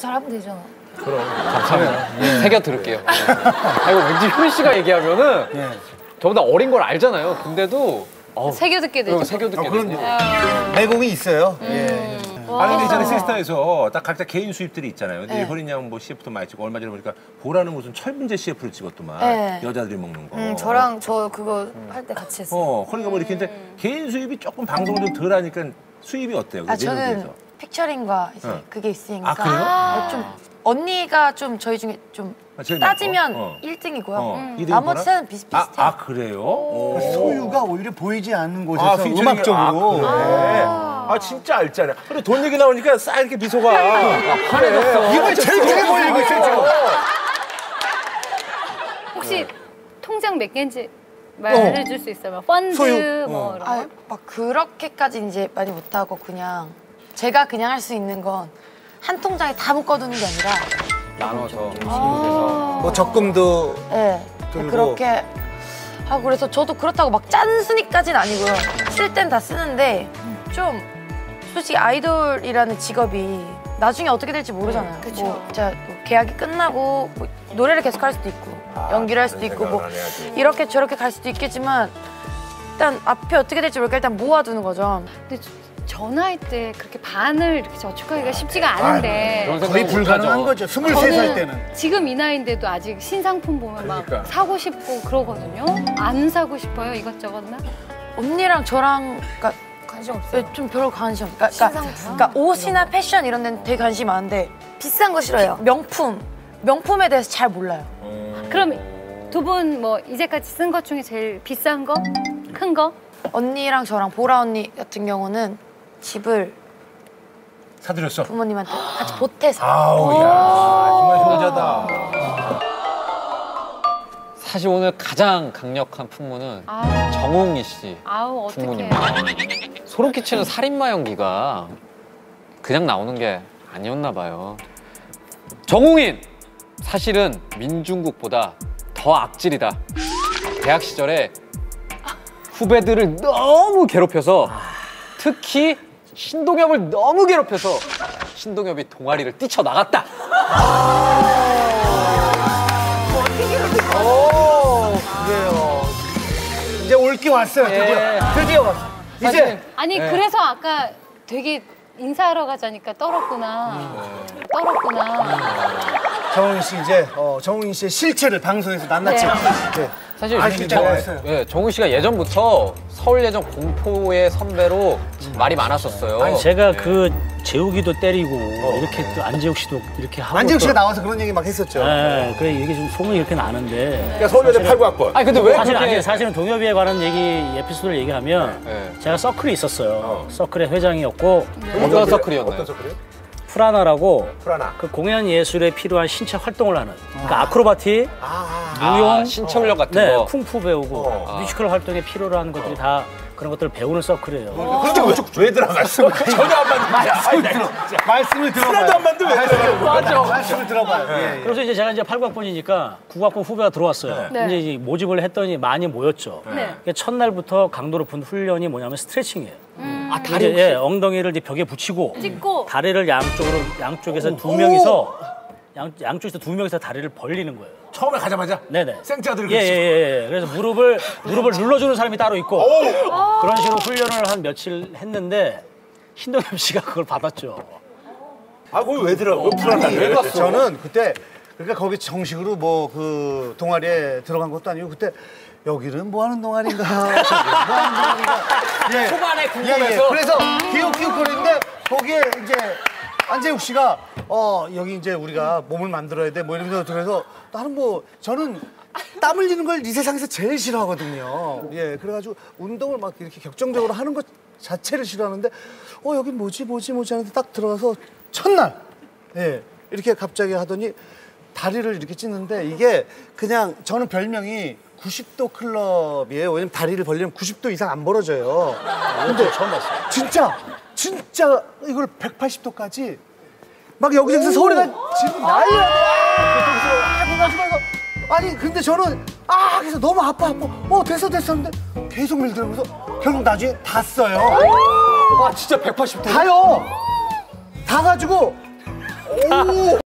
잘하면 되잖아. 그럼 감사합니다. 새겨 들을게요. 아이고 왠지 효린 씨가 얘기하면은 저보다 어린 걸 알잖아요. 근데도 새겨 듣게 되죠. 새겨 듣게 되고. 내공이 있어요. 아니 근데 이전에 시스타에서 딱 각자 개인 수입들이 있잖아요. 근데 효린 양은 뭐 CF도 많이 찍고 얼마 전에 보니까 보라는 무슨 철분제 CF를 찍었더만. 여자들이 먹는 거. 저랑 저 그거 할 때 같이 했어요. 그러니까 뭐 이렇게 근데 개인 수입이 조금 방송을 좀 덜 하니까 수입이 어때요? 저는 피처링과 이제 그게 있으니까. 그래요? 좀 언니가 좀 저희 중에 좀 따지면 1등이고요. 나머지 셋은 비슷비슷해요. 그래요? 소유가 오히려 보이지 않는 곳에서 음악적으로. 그래. 진짜 알잖아요. 그리고 돈 얘기 나오니까 싹 이렇게 미소가 환해졌어. 이번에 제일 크게 보이고 있어요, 지금. 혹시 통장 몇 개인지 말해줄 수 있어요? 펀드 소유. 뭐 이런 거? 막 그렇게까지 이제 많이 못하고 그냥 제가 그냥 할 수 있는 건 한 통장에 다 묶어두는 게 아니라 나눠서 뭐 적금도 들고 그렇게 하고 그래서 저도 그렇다고 막 짠순이까지는 아니고요. 쓸 땐 다 쓰는데 좀 솔직히 아이돌이라는 직업이 나중에 어떻게 될지 모르잖아요. 뭐 진짜 뭐 계약이 끝나고 뭐 노래를 계속 할 수도 있고 연기를 할 수도 있고 뭐 이렇게 저렇게 갈 수도 있겠지만 일단 앞에 어떻게 될지 모르니까 일단 모아두는 거죠. 근데 저 나이 때 그렇게 반을 이렇게 저축하기가 쉽지가 않은데 거의 불가능한 거죠. 23살 때는. 지금 이 나이인데도 아직 신상품 보면 막 사고 싶고 그러거든요. 안 사고 싶어요 이것저것 나? 언니랑 저랑 그러니까 관심 없어요. 좀 별로 관심 없어요. 그러니까 옷이나 패션 이런 데는 되게 관심이 많은데 비싼 거 싫어요. 명품에 대해서 잘 몰라요. 그럼 두 분 뭐 이제까지 쓴 것 중에 제일 비싼 거? 큰 거? 언니랑 저랑 보라 언니 같은 경우는 집을 사드렸어. 부모님한테 같이 보태서. 정말 효자다. 사실 오늘 가장 강력한 풍문은 정홍희 씨 어떡해. 소름 끼치는 살인마 연기가 그냥 나오는 게 아니었나 봐요. 정홍인 사실은 민중국보다 더 악질이다. 대학 시절에 후배들을 너무 괴롭혀서 특히 신동엽을 너무 괴롭혀서 신동엽이 동아리를 뛰쳐나갔다. 그래요. 이제 올게 왔어요, 드디어 왔어. 이제. 아니 그래서 아까 되게 인사하러 가자니까 떨었구나. 정웅 씨 이제 정웅 씨의 실체를 방송에서 낱낱이. 사실 실제가 왔어요. 정훈 씨가 예전부터 서울예전 공포의 선배로 말이 많았었어요. 아니 제가 그 재욱이도 때리고 이렇게 또 안재욱 씨도 이렇게 하고 안재욱 씨가 나와서 그런 얘기 막 했었죠. 네, 그래 이게 좀 소문이 이렇게 나는데. 그러니까 서울여대 8구학번. 아니 근데 왜 사실은 동엽이에 관한 에피소드를 얘기하면 제가 서클이 있었어요. 서클의 회장이었고. 어떤 서클이었나요? 어떤 서클이요? 프라나라고 프라나. 그 공연 예술에 필요한 신체 활동을 하는 그러니까 아크로바틱, 무용, 신체 훈련 같은 네, 거. 쿵푸 배우고 뮤지컬 활동에 필요로 하는 것들이 다 그런 것들을 배우는 서클이에요. 그렇죠. 왜 들어갔어? 전혀 안 맞는데. 말씀을 들어봐요. 하나도 안 맞는데 왜 들어갔어? 맞아. 말씀을 들어봐요. 그래서 이제 제가 이제 8학번이니까 9학번 후배가 들어왔어요. 이제 모집을 했더니 많이 모였죠. 첫날부터 강도로 푼 훈련이 뭐냐면 스트레칭이에요. 다리 혹시? 엉덩이를 이제 벽에 붙이고 찍고 다리를 양쪽에서 두 명이서 양쪽에서 두 명이서 다리를 벌리는 거예요. 처음에 가자마자? 네네. 생짜들 예. 그래서 무릎을 눌러주는 사람이 따로 있고 그런 식으로 훈련을 한 며칠 했는데 신동엽 씨가 그걸 받았죠. 거기 왜 들어가? 왜 불안하게? 왜 갔어? 저는 그때 그러니까 거기 정식으로 뭐 그 동아리에 들어간 것도 아니고 그때 여기는 뭐 하는 동아리인가? 저기는 뭐 하는 동아리인가? 초반에 궁금해서. 그래서 기웃기웃거리는데 거기에 이제 안재욱 씨가 여기 이제 우리가 몸을 만들어야 돼 뭐 이러면서 그래서 나는 뭐 저는 땀 흘리는 걸 이 세상에서 제일 싫어하거든요. 그래가지고 운동을 막 이렇게 격정적으로 하는 것 자체를 싫어하는데 여기 뭐지 하는데 딱 들어가서 첫날 이렇게 갑자기 하더니 다리를 이렇게 찢는데 이게 그냥 저는 별명이 90도 클럽이에요. 왜냐면 다리를 벌리면 90도 이상 안 벌어져요. 근데 처음 봤어요. 진짜 이걸 180도까지 막 여기저기서 소리가 지금 난리야. 아니 근데 저는 그래서 너무 아파. 됐어 했는데 계속 밀더라고서 결국 나중에 닿았어요. 진짜 180도. 다요. 다 가지고